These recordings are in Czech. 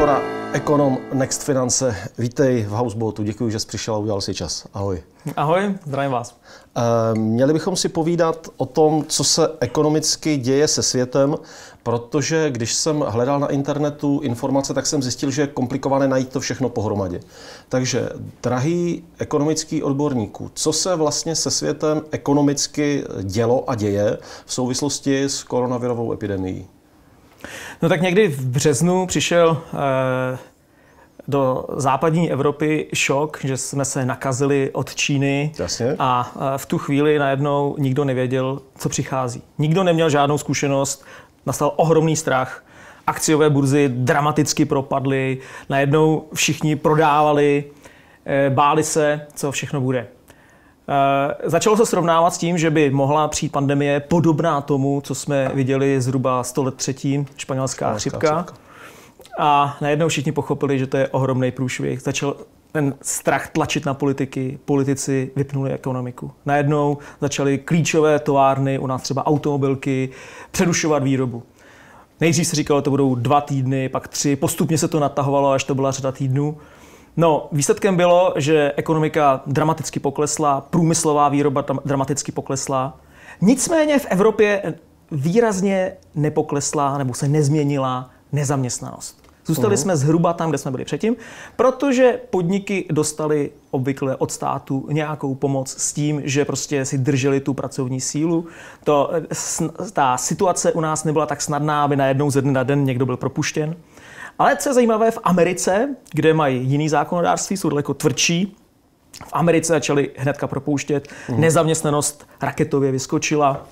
Fora, ekonom Next Finance. Vítej v Houseboatu, děkuji, že jsi přišel a udělal si čas. Ahoj. Ahoj, zdravím vás. Měli bychom si povídat o tom, co se ekonomicky děje se světem, protože když jsem hledal na internetu informace, tak jsem zjistil, že je komplikované najít to všechno pohromadě. Takže, drahý ekonomický odborníku, co se vlastně se světem ekonomicky dělo a děje v souvislosti s koronavirovou epidemií? No tak někdy v březnu přišel do západní Evropy šok, že jsme se nakazili od Číny. Jasně. A v tu chvíli najednou nikdo nevěděl, co přichází. Nikdo neměl žádnou zkušenost, nastal ohromný strach. Akciové burzy dramaticky propadly, najednou všichni prodávali, báli se, co všechno bude. Začalo se srovnávat s tím, že by mohla přijít pandemie podobná tomu, co jsme viděli zhruba 100 let předtím, španělská chřipka. A najednou všichni pochopili, že to je ohromný průšvih. Začal ten strach tlačit na politiky, politici vypnuli ekonomiku. Najednou začaly klíčové továrny, u nás třeba automobilky, přerušovat výrobu. Nejdřív se říkalo, že to budou 2 týdny, pak 3, postupně se to natahovalo, až to byla řada týdnů. No, výsledkem bylo, že ekonomika dramaticky poklesla, průmyslová výroba dramaticky poklesla. Nicméně v Evropě výrazně nepoklesla nebo se nezměnila nezaměstnanost. Zůstali jsme zhruba tam, kde jsme byli předtím, protože podniky dostaly obvykle od státu nějakou pomoc s tím, že prostě si drželi tu pracovní sílu. Ta situace u nás nebyla tak snadná, aby najednou ze dne na den někdo byl propuštěn. Ale co je zajímavé, v Americe, kde mají jiný zákonodárství, jsou daleko tvrdší, v Americe začali hnedka propouštět, nezaměstnanost raketově vyskočila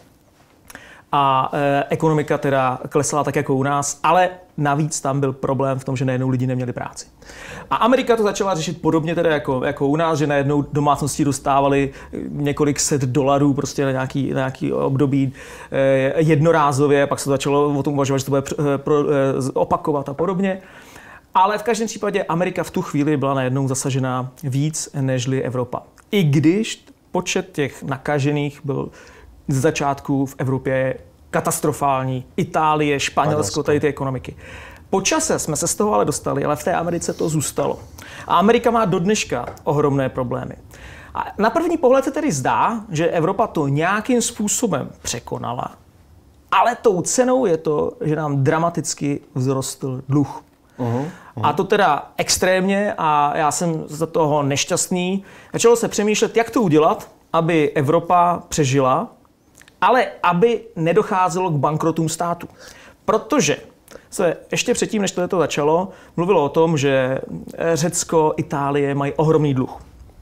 a ekonomika teda klesala tak jako u nás, ale navíc tam byl problém v tom, že najednou lidi neměli práci. A Amerika to začala řešit podobně teda jako u nás, že najednou domácností dostávali několik set dolarů prostě na nějaký období jednorázově, pak se začalo o tom uvažovat, že to bude opakovat a podobně. Ale v každém případě Amerika v tu chvíli byla najednou zasažená víc nežli Evropa. I když počet těch nakažených byl z začátku v Evropě katastrofální. Itálie, Španělsko, tady ty ekonomiky. Po čase jsme se z toho ale dostali, ale v té Americe to zůstalo. A Amerika má do dneška ohromné problémy. A na první pohled se tedy zdá, že Evropa to nějakým způsobem překonala, ale tou cenou je to, že nám dramaticky vzrostl dluh. A to teda extrémně a já jsem za toho nešťastný. Začalo se přemýšlet, jak to udělat, aby Evropa přežila, ale aby nedocházelo k bankrotům státu. Protože se ještě předtím, než to začalo, mluvilo o tom, že Řecko, Itálie mají ohromný dluh.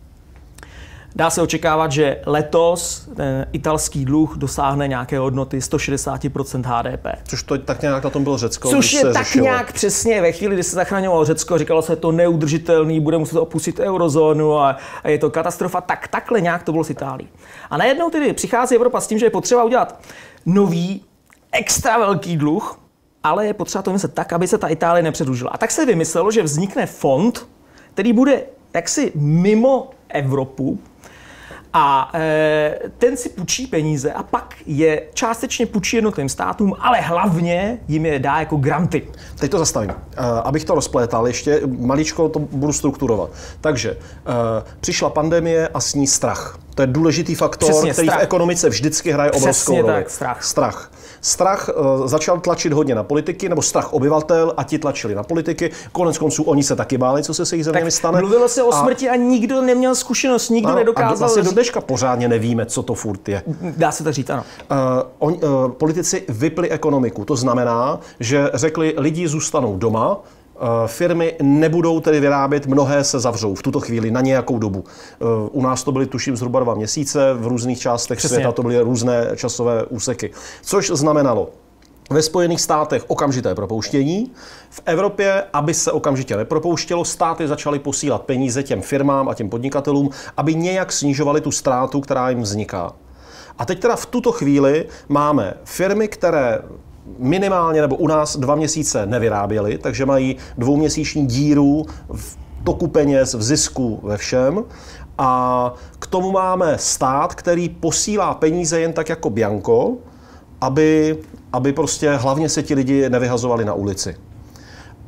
Dá se očekávat, že letos ten italský dluh dosáhne nějaké hodnoty 160% HDP. Což to tak nějak na tom bylo Řecko. Což je tak nějak přesně ve chvíli, kdy se zachraňovalo Řecko, říkalo se, to neudržitelný, bude muset opustit eurozónu a je to katastrofa, tak takhle nějak to bylo s Itálií. A najednou tedy přichází Evropa s tím, že je potřeba udělat nový, extra velký dluh, ale je potřeba to myslet tak, aby se ta Itálie nepředlužila. A tak se vymyslelo, že vznikne fond, který bude jaksi mimo Evropu, a ten si půjčí peníze a pak je částečně půjčí jednotlivým státům, ale hlavně jim je dá jako granty. Teď to zastavím. Abych to rozplétal, ještě maličko to budu strukturovat. Takže přišla pandemie a s ní strach. To je důležitý faktor, přesně, který strach v ekonomice vždycky hraje obrovskou roli. Tak, strach. Strach začal tlačit hodně na politiky, nebo strach obyvatel a ti tlačili na politiky. Koneckonců oni se taky báli, co se s jejich zeměmi stane. Mluvilo se o smrti a nikdo neměl zkušenost, nikdo nedokázal. A vlastně do dneška pořádně nevíme, co to furt je. Dá se to říct, ano. Politici vypli ekonomiku. To znamená, že řekli, lidi zůstanou doma, firmy nebudou tedy vyrábět, mnohé se zavřou v tuto chvíli na nějakou dobu. U nás to byly tuším zhruba 2 měsíce, v různých částech světa to byly různé časové úseky. Což znamenalo ve Spojených státech okamžité propouštění. V Evropě, aby se okamžitě nepropouštělo, státy začaly posílat peníze těm firmám a těm podnikatelům, aby nějak snižovali tu ztrátu, která jim vzniká. A teď teda v tuto chvíli máme firmy, které minimálně nebo u nás 2 měsíce nevyráběli, takže mají 2měsíční díru v toku peněz, v zisku, ve všem. A k tomu máme stát, který posílá peníze jen tak jako bianko, aby prostě hlavně se ti lidi nevyhazovali na ulici.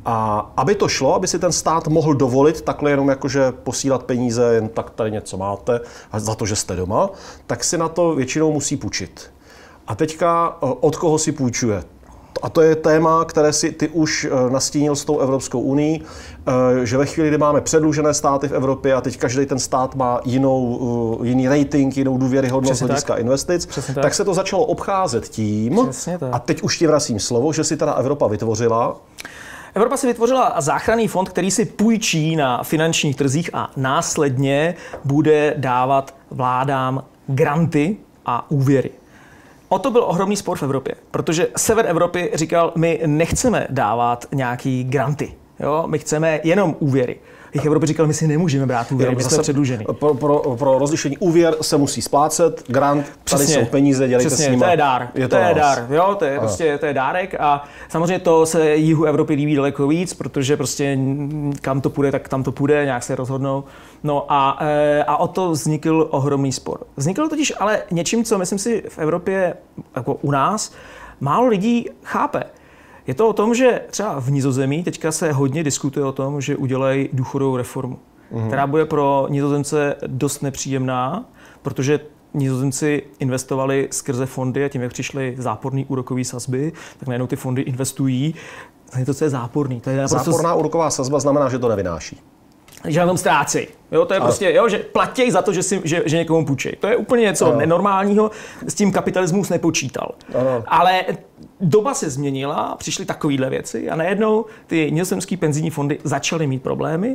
A aby to šlo, aby si ten stát mohl dovolit takhle jenom jakože posílat peníze, jen tak tady něco máte, a za to, že jste doma, tak si na to většinou musí půjčit. A teďka od koho si půjčuje? A to je téma, které si ty už nastínil s tou Evropskou unií, že ve chvíli, kdy máme předlužené státy v Evropě a teď každý ten stát má jiný rating, jinou důvěryhodnost z hlediska investic, tak se to začalo obcházet tím, a teď už ti vracím slovo, že si teda Evropa vytvořila. Evropa si vytvořila záchranný fond, který si půjčí na finančních trzích a následně bude dávat vládám granty a úvěry. O to byl ohromný spor v Evropě, protože sever Evropy říkal, my nechceme dávat nějaký granty, jo? My chceme jenom úvěry. Jich Evropy říkal, my si nemůžeme brát úvěry, my jsme předlužený. Pro rozlišení úvěr se musí splácet, grant, tady jsou peníze, dělejte s nimi. To je dár, to je dár, jo, to je prostě to je dárek a samozřejmě to se jihu Evropy líbí daleko víc, protože prostě kam to půjde, tak tam to půjde, nějak se rozhodnou. No a o to vznikl ohromný spor. Vznikl totiž ale něčím, co myslím si v Evropě, jako u nás, málo lidí chápe. Je to o tom, že třeba v Nizozemí teďka se hodně diskutuje o tom, že udělají důchodovou reformu, která bude pro Nizozemce dost nepříjemná, protože Nizozemci investovali skrze fondy a tím, jak přišly záporné úrokové sazby, tak najednou ty fondy investují. To, co je záporný. To je záporná úroková sazba znamená, že to nevynáší. Že na tom ztrácí. Jo, to je prostě, jo, že platí za to, že někomu půjčí. To je úplně něco nenormálního, s tím kapitalismus nepočítal. Ale doba se změnila, přišly takovéhle věci a najednou ty nizozemské penzijní fondy začaly mít problémy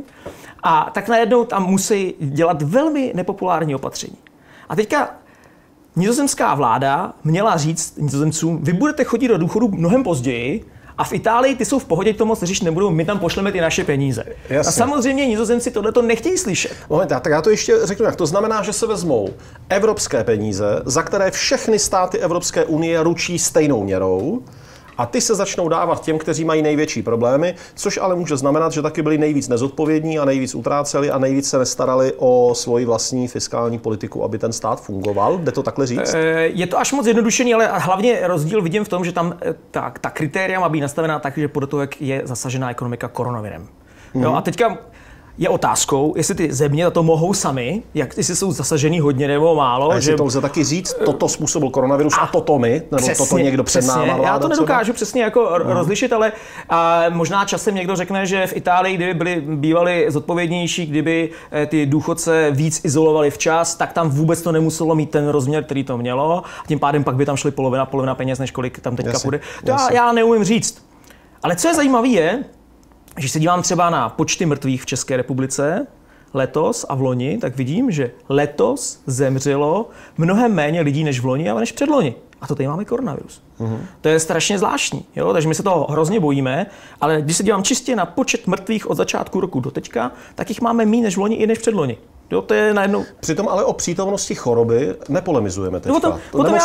a tak najednou tam musí dělat velmi nepopulární opatření. A teďka nizozemská vláda měla říct Nizozemcům, vy budete chodit do důchodu mnohem později, a v Itálii ty jsou v pohodě, to moc řešit nebudou, my tam pošleme ty naše peníze. Jasně. A samozřejmě Nizozemci tohleto nechtějí slyšet. Moment, tak já to ještě řeknu, jak to znamená, že se vezmou evropské peníze, za které všechny státy Evropské unie ručí stejnou měrou, a ty se začnou dávat těm, kteří mají největší problémy, což ale může znamenat, že taky byli nejvíc nezodpovědní a nejvíc utráceli a nejvíc se nestarali o svoji vlastní fiskální politiku, aby ten stát fungoval. Jde to takhle říct? Je to až moc jednodušený, ale hlavně rozdíl vidím v tom, že tam ta kritéria má být nastavená tak, že podle toho, jak je zasažená ekonomika koronavirem. Jo, a teďka je otázkou, jestli ty země za to mohou sami, jestli jsou zasažený hodně nebo málo. A jestli to lze taky říct, toto způsobil koronavirus a toto my, nebo přesně, toto někdo před náma vláda. Já to nedokážu přesně jako rozlišit, ale možná časem někdo řekne, že v Itálii, kdyby bývali zodpovědnější, kdyby ty důchodce víc izolovali včas, tak tam vůbec to nemuselo mít ten rozměr, který to mělo. A tím pádem pak by tam šly polovina peněz, než kolik tam teďka půjde. To já neumím říct. Ale co je zajímavé je, když se dívám třeba na počty mrtvých v České republice letos a v loni, tak vidím, že letos zemřelo mnohem méně lidí než v loni, ale než předloni. A to tady máme koronavirus. To je strašně zvláštní, jo? Takže my se toho hrozně bojíme, ale když se dívám čistě na počet mrtvých od začátku roku do teďka, tak jich máme méně než v loni i než předloni. Jo, to je najednou. Přitom ale o přítomnosti choroby nepolemizujeme teďka.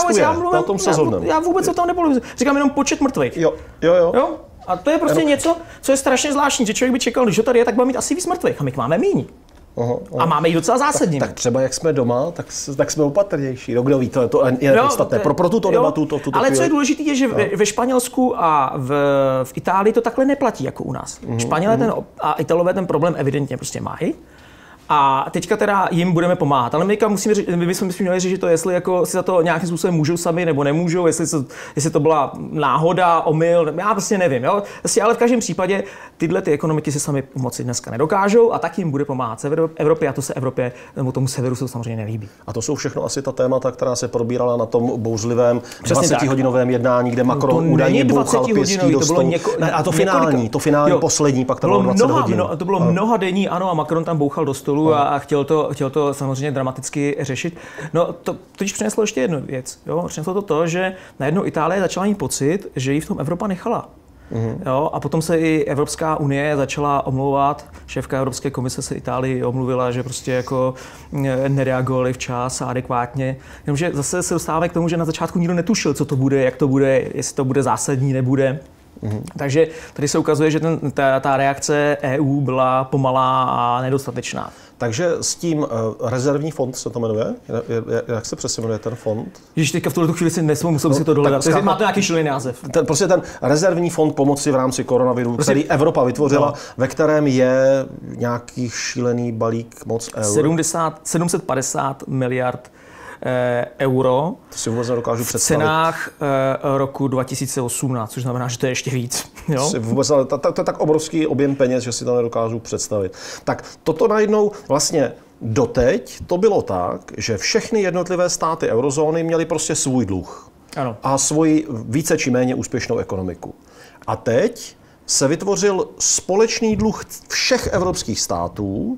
Já vůbec o tom nepolemizuji. Říkám jenom počet mrtvých. Jo? A to je prostě něco, co je strašně zvláštní, že člověk by čekal, když ho tady je, tak bude mít asi víc mrtvých. A my máme míň. A máme ji docela zásadní. Tak třeba jak jsme doma, tak jsme opatrnější. Kdo ví, to je podstatné. Pro tuto debatu to ale co je důležité, je, že ve Španělsku a v Itálii to takhle neplatí jako u nás. Španělé a Italové ten problém evidentně prostě mají. A teďka teda jim budeme pomáhat. Ale my bychom měli řešit to, jestli jako si za to nějakým způsobem můžou sami nebo nemůžou, jestli to byla náhoda, omyl, já prostě nevím. Jo? Ale v každém případě tyhle ty ekonomiky si sami pomoci dneska nedokážou a tak jim bude pomáhat sever Evropy a to se Evropě nebo tomu severu se samozřejmě nelíbí. A to jsou všechno asi ta témata, která se probírala na tom bouřlivém 20hodinovém jednání, kde Macron údajně bouchal pěstí do stolu. A to finální poslední, pak to bylo 20 hodin. To bylo mnohadenní, ano, a Macron tam bouchal do stolu a chtěl to samozřejmě dramaticky řešit. No to totiž přineslo ještě jednu věc. Jo? Přineslo to, že najednou Itálie začala mít pocit, že ji v tom Evropa nechala. Jo? A potom se i Evropská unie začala omlouvat. Šéfka Evropské komise se Itálii omluvila, že prostě jako nereagovali včas a adekvátně. Jenomže zase se dostáváme k tomu, že na začátku nikdo netušil, co to bude, jak to bude, jestli to bude zásadní, nebude. Takže tady se ukazuje, že ta reakce EU byla pomalá a nedostatečná. Takže s tím rezervní fond se to jmenuje? Jak se přesně jmenuje ten fond? Když teďka v tuhle chvíli si musím si to dohledat. Má to nějaký šílený název. Prostě ten rezervní fond pomoci v rámci koronaviru, který Evropa vytvořila, ve kterém je nějaký šílený balík moc eur. 750 miliard euro to si vůbec nedokážu představit. V cenách roku 2018, což znamená, že to je ještě víc. Jo? To je tak obrovský objem peněz, že si to nedokážu představit. Tak toto najednou vlastně doteď to bylo tak, že všechny jednotlivé státy eurozóny měly prostě svůj dluh. Ano. A svoji více či méně úspěšnou ekonomiku. A teď se vytvořil společný dluh všech evropských států.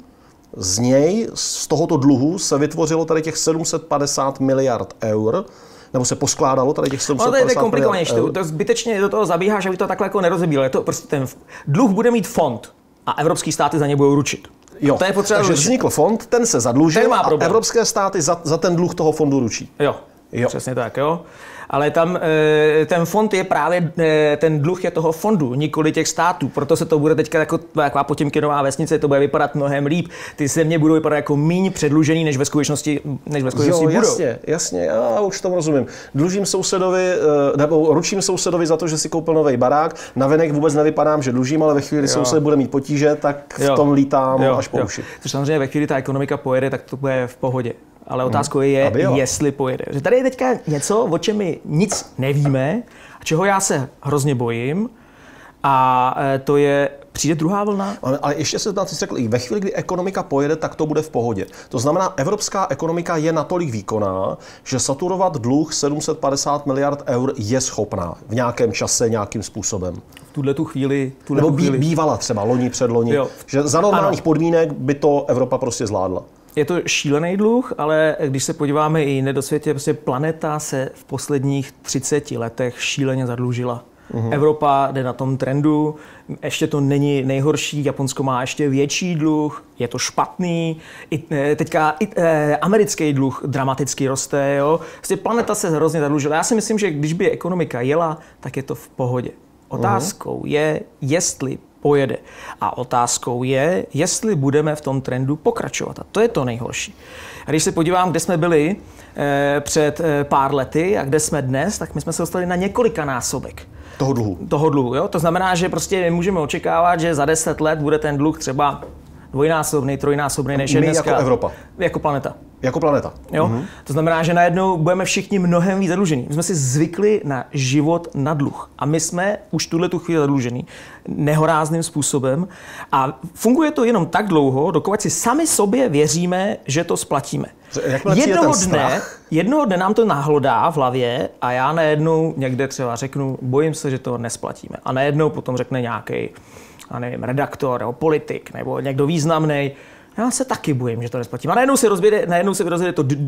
Z tohoto dluhu se vytvořilo tady těch 750 miliard eur, nebo se poskládalo tady těch 750 miliard eur. To je komplikovanější, to zbytečně do toho zabíháš, aby to takhle jako nerozebílo. To prostě ten dluh bude mít fond a evropský státy za ně budou ručit. Jo, to je potřeba takže vznikl fond, ten se zadlužil a evropské státy za ten dluh toho fondu ručí. Jo. Přesně tak, jo. Ale tam ten fond je právě, ten dluh je toho fondu, nikoli těch států. Proto se to bude teďka jako taková Potěmkinová vesnice, to bude vypadat mnohem líp. Ty země budou vypadat jako míň předlužený, než ve skutečnosti budou. Jasně, já už tomu rozumím. Dlužím sousedovi, nebo ručím sousedovi za to, že si koupil nový barák. Navenek vůbec nevypadám, že dlužím, ale ve chvíli, kdy soused bude mít potíže, tak v tom lítám až po uši. Což samozřejmě ve chvíli ta ekonomika pojede, tak to bude v pohodě. Ale otázkou je, jestli pojede. Že tady je teďka něco, o čem my nic nevíme, a čeho já se hrozně bojím, a to je, přijde druhá vlna. Ale ještě se tam řekl, ve chvíli, kdy ekonomika pojede, tak to bude v pohodě. To znamená, evropská ekonomika je natolik výkonná, že saturovat dluh 750 miliard eur je schopná v nějakém čase, nějakým způsobem. V tuhletu chvíli. Bývala třeba loni, předloni. Že za normálních podmínek by to Evropa prostě zvládla. Je to šílený dluh, ale když se podíváme i jinde do světě, prostě planeta se v posledních 30 letech šíleně zadlužila. Evropa jde na tom trendu, ještě to není nejhorší, Japonsko má ještě větší dluh, je to špatný, teďka americký dluh dramaticky roste, jo. Prostě planeta se hrozně zadlužila. Já si myslím, že když by ekonomika jela, tak je to v pohodě. Otázkou je, jestli pojede. A otázkou je, jestli budeme v tom trendu pokračovat. A to je to nejhorší. A když se podívám, kde jsme byli před pár lety a kde jsme dnes, tak my jsme se dostali na několikanásobek toho dluhu. Jo? To znamená, že prostě můžeme očekávat, že za 10 let bude ten dluh třeba dvojnásobný, trojnásobný než je dneska. Jako Evropa. Jako planeta. Jako planeta. Jo? To znamená, že najednou budeme všichni mnohem víc zadlužení. My jsme si zvykli na život na dluh. A my jsme už tuhletu chvíli zadlužení nehorázným způsobem. A funguje to jenom tak dlouho, dokud si sami sobě věříme, že to splatíme. Jednoho dne nám to nahlodá v hlavě a já najednou někde třeba řeknu, bojím se, že to nesplatíme. A najednou potom řekne nějaký, redaktor nebo politik nebo někdo významný, já se taky bojím, že to nesplatím. A najednou se rozjede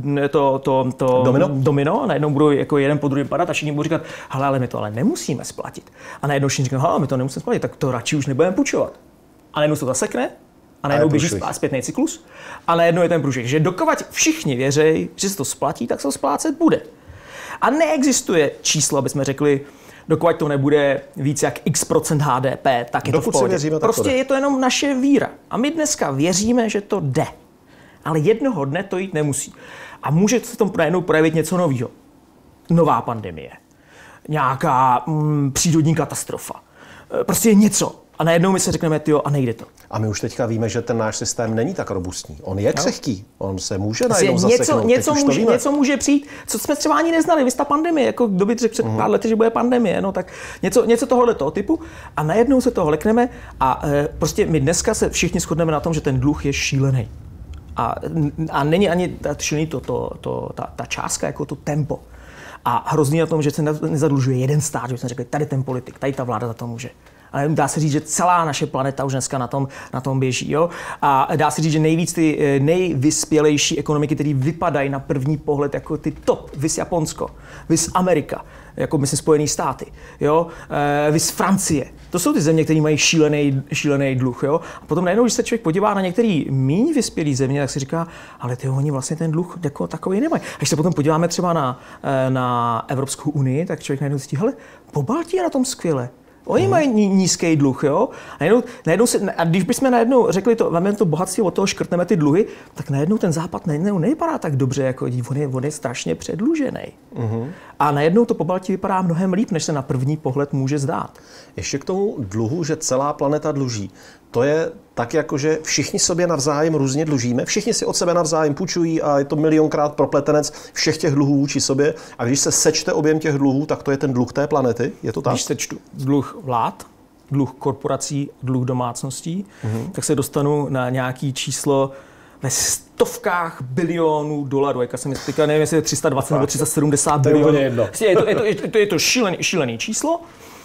to domino a najednou budou jako jeden po druhém padat a všichni budou říkat, hele, ale my to nemusíme splatit. A najednou všichni říkají, hele, my to nemusíme splatit, tak to radši už nebudeme půjčovat. A najednou se to zasekne a najednou běží zpětný cyklus a najednou je ten průšvih. Že dokud všichni věří, že se to splatí, tak se to splácet bude. A neexistuje číslo, aby jsme řekli, dokud to nebude víc jak x% HDP, tak je to v pohodě. Prostě je to jenom naše víra. A my dneska věříme, že to jde. Ale jednoho dne to jít nemusí. A může se tomu najednou projevit něco nového. Nová pandemie. Nějaká přírodní katastrofa. Prostě něco. A najednou my se řekneme, a nejde to. A my už teďka víme, že ten náš systém není tak robustní. On je křehký. On se může najednou zaseknout. Něco může přijít, co jsme třeba ani neznali. Vy ta pandemie, jako kdo by řekl před pár lety, že bude pandemie, no tak něco tohoto typu. A najednou se toho lekneme a prostě my dneska se všichni shodneme na tom, že ten dluh je šílený. A není ani šílený ta částka, jako to tempo. A hrozný na tom, že se nezadlužuje jeden stát, že jsme řekli, tady ten politik, tady ta vláda za to může. Ale dá se říct, že celá naše planeta už dneska na tom běží. Jo? A dá se říct, že nejvíc ty nejvyspělejší ekonomiky, které vypadají na první pohled jako ty top, vys Japonsko, vys Amerika, jako myslím Spojené státy, jo? Vys Francie. To jsou ty země, které mají šílený dluh. Jo? A potom najednou, když se člověk podívá na některé méně vyspělé země, tak si říká, ale oni vlastně ten dluh jako takový nemají. A když se potom podíváme třeba na Evropskou unii, tak člověk najednou zjistí, hele, Pobaltí je na tom skvěle. Oni mají nízký dluh, jo? A když bychom najednou řekli, máme to bohatství, od toho škrtneme ty dluhy, tak najednou ten Západ nevypadá tak dobře, jako on je strašně předlužený. A najednou to Pobaltí vypadá mnohem líp, než se na první pohled může zdát. Ještě k tomu dluhu, že celá planeta dluží. To je tak, jako že všichni sobě navzájem různě dlužíme, všichni si od sebe navzájem půjčují a je to milionkrát propletenec všech těch dluhů vůči sobě. A když se sečte objem těch dluhů, tak to je ten dluh té planety, je to tak? Když sečtu dluh vlád, dluh korporací, dluh domácností, tak se dostanu na nějaký číslo ve stovkách bilionů dolarů. Jak jsem říkal, nevím, jestli je 320 nebo 370 bilionů. Je to šílený číslo.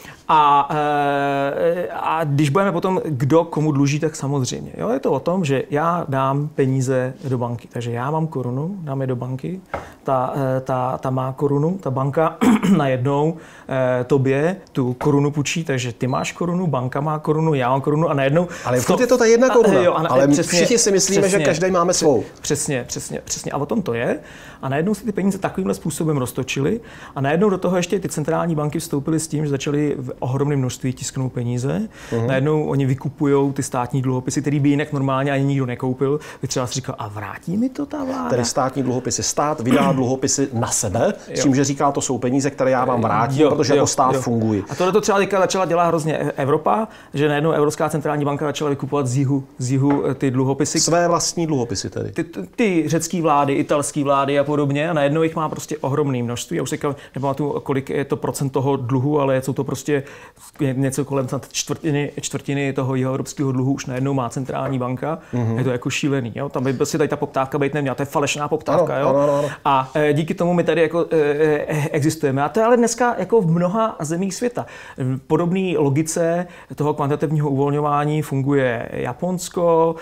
A když budeme potom, kdo komu dluží, tak samozřejmě. Jo, je to o tom, že já dám peníze do banky. Takže já mám korunu, dám je do banky, ta má korunu, ta banka najednou tobě tu korunu půjčí, takže ty máš korunu, banka má korunu, já mám korunu a najednou... Ale furt je to ta jedna koruna, ale všichni si myslíme, že každý máme svou. Přesně. A o tom to je. A najednou si ty peníze takovýmhle způsobem roztočily a najednou do toho ještě ty centrální banky vstoupily s tím, že začaly v ohromném množství tisknout peníze. Najednou oni vykupujou ty státní dluhopisy, který by jinak normálně ani nikdo nekoupil. Vy třeba si říkal, a vrátí mi to ta vláda? Tedy státní dluhopisy. Stát vydá dluhopisy na sebe, s tím, že říká, to jsou peníze, které já vám vrátím, protože jako stát fungují. A tohle to třeba začala dělat hrozně Evropa, že najednou Evropská centrální banka začala vykupovat z jihu ty dluhopisy. Své vlastní dluhopisy tedy. Ty řecké vlády, italské vlády a podobně. A najednou jich má prostě ohromné množství. Já už říkal, nepamatuju, kolik je to procent toho dluhu, ale jsou to prostě něco kolem čtvrtiny toho evropského dluhu už najednou má centrální banka. Je to jako šílený. Jo? Tam by prostě tady ta poptávka být neměla. To je falešná poptávka. Ano. A díky tomu my tady jako existujeme. A to je ale dneska jako v mnoha zemích světa. V podobné logice toho kvantitativního uvolňování funguje Japonsko,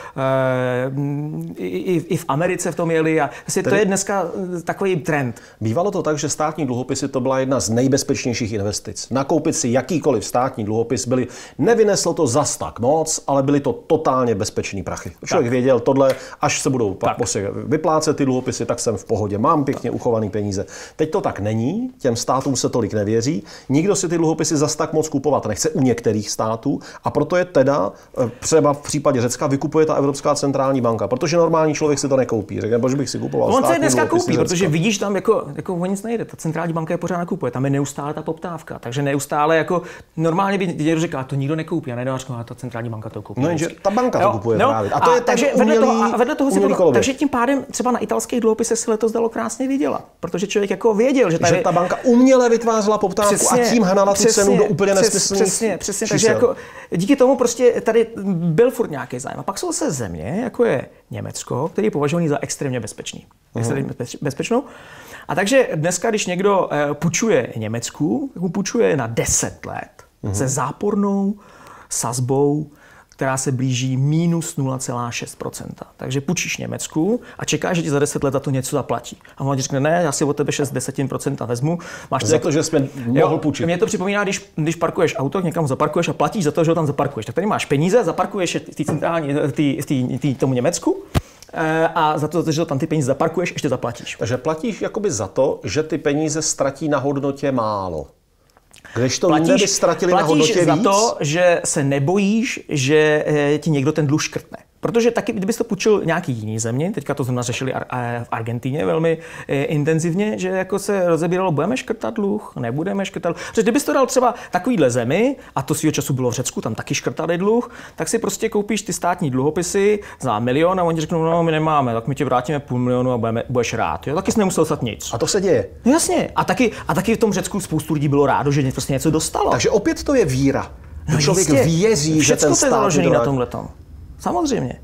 i v Americe v tom jeli. A to je dneska takový trend. Bývalo to tak, že státní dluhopisy to byla jedna z nejbezpečnějších investic. Nakoupit si jakýkoliv státní dluhopis nevyneslo to zas tak moc, ale byly to totálně bezpečný prachy. Člověk věděl, tohle, až se budou pak vyplácet ty dluhopisy, tak jsem v pohodě, mám pěkně uchovaný peníze. Teď to tak není, těm státům se tolik nevěří, nikdo si ty dluhopisy zas tak moc kupovat nechce u některých států a proto je teda třeba v případě Řecka vykupuje ta Evropská centrální banka, protože normální člověk si to nekoupí. Řekne, proč bych si kupoval on se dneska koupí, protože vidíš tam jako o nic nejde. Ta centrální banka je pořád nakupuje, tam je neustále ta poptávka, takže neustále jako normálně by někdo říká, to nikdo nekoupí, a najednou říká, ta centrální banka to koupí. No, jenže ta banka to kupuje právě. A to je takže vedle toho si takže tím pádem třeba na italských dluhopisech se letos dalo krásně vydělat, protože člověk jako věděl, že ta banka uměle vytvářela poptávku a tím hnala tu cenu do úplně nesmyslných. Přesně. Takže jako díky tomu prostě tady byl furt nějaký zájem. A pak jsou se země, jako je Německo, který je považovaný za extrémně bezpečný. Bezpečnou. A takže dneska, když někdo půjčuje Německu, tak mu půjčuje na 10 let se zápornou sazbou, která se blíží minus 0,6%. Takže půjčíš Německu a čekáš, že ti za 10 let za to něco zaplatí. A on ti řekne, ne, já si od tebe 6% vezmu. Máš za to, že jsme mohl půjčit. Mě to připomíná, když parkuješ auto, někam zaparkuješ a platíš za to, že ho tam zaparkuješ. Tak tady máš peníze, zaparkuješ je tomu Německu. A za to, že tam ty peníze zaparkuješ, ještě zaplatíš. Takže platíš jakoby za to, že ty peníze ztratí na hodnotě málo. Když to jinde by ztratili na hodnotě víc? Platíš za to, že se nebojíš, že ti někdo ten dluh škrtne. Protože taky, kdybys to půjčil nějaký jiný země, teďka to zrovna řešili v Argentíně velmi intenzivně, že jako se rozebíralo, budeme škrtat dluh, nebudeme škrtat dluh. Protože kdybys to dal třeba takovýhle zemi, a to svýho času bylo v Řecku, tam taky škrtali dluh, tak si prostě koupíš ty státní dluhopisy za 1 milion a oni řeknou, no my nemáme, tak my ti vrátíme 500 000 a budeš rád. Jo? Taky jsi nemusel dostat nic. A to se děje. No jasně. A taky v tom Řecku spoustu lidí bylo rádo, že prostě něco dostalo. Takže opět to je víra. No člověk věří, že ten stát je založený na tomhletom. Samozřejmě.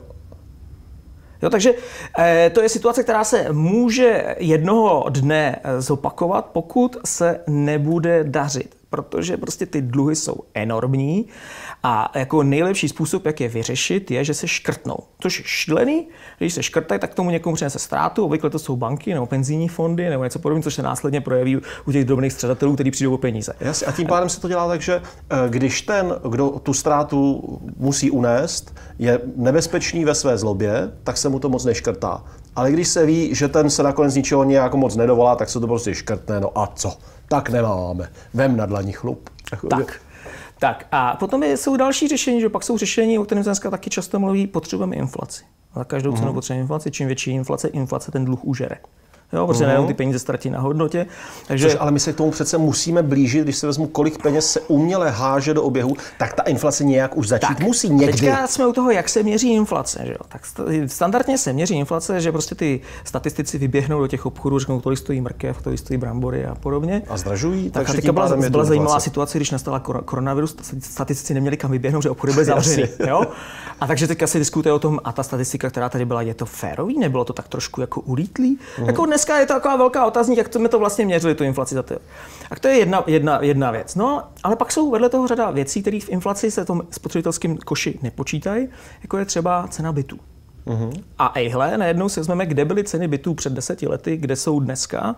Jo, takže to je situace, která se může jednoho dne zopakovat, pokud se nebude dařit. Protože prostě ty dluhy jsou enormní a jako nejlepší způsob, jak je vyřešit, je, že se škrtnou. Což je šílený, když se škrtají, tak tomu někomu přinese ztrátu, obvykle to jsou banky nebo penzijní fondy nebo něco podobného, což se následně projeví u těch drobných střadatelů, kteří přijdou o peníze. Jasně, a tím pádem se to dělá tak, že když ten, kdo tu ztrátu musí unést, je nebezpečný ve své zlobě, tak se mu to moc neškrtá. Ale když se ví, že ten se nakonec ničeho nějak moc nedovolá, tak se to prostě škrtne, no a co? Tak nemáme. Vem na dlani chlup. Tak. Tak a potom jsou další řešení, že pak jsou řešení, o kterém se dneska taky často mluví, potřebujeme inflaci. Za každou cenu potřebujeme inflaci, čím větší inflace ten dluh užere. Jo, protože najednou ty peníze ztratí na hodnotě. Takže... ale my se k tomu přece musíme blížit, když se vezmu, kolik peněz se uměle háže do oběhu, tak ta inflace nějak už začít musí někdy. Teďka jsme u toho, jak se měří inflace. Že jo? Tak standardně se měří inflace, že prostě ty statistici vyběhnou do těch obchodů, řeknou, kolik stojí mrkev, kolik stojí brambory a podobně. A zdražují. Tak a teďka byla zajímavá situace, když nastala koronavirus, statistici neměli kam vyběhnout, že obchody byly zavřeny. A takže teďka se diskutuje o tom, a ta statistika, která tady byla, je to férový, nebylo to tak trošku jako ulítlý? Jako dneska je to taková velká otazník, jak jsme to vlastně měřili, tu inflaci za to. A to je jedna věc. No, ale pak jsou vedle toho řada věcí, které v inflaci se v tom spotřebitelském koši nepočítají, jako je třeba cena bytů. A ejhle, najednou si vezmeme, kde byly ceny bytů před 10 lety, kde jsou dneska,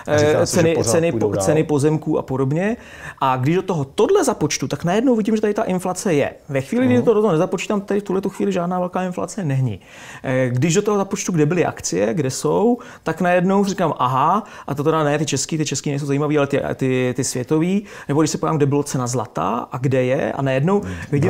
ceny pozemků a podobně. A když do toho tohle započtu, tak najednou vidím, že tady ta inflace je. Ve chvíli, kdy to do toho nezapočítám, tady v tuhletu chvíli žádná velká inflace není. Když do toho započtu, kde byly akcie, kde jsou, tak najednou říkám, aha, a to teda ne, ty český nejsou zajímavý, ale ty světový, nebo když se podívám, kde bylo cena zlata a kde je, a najednou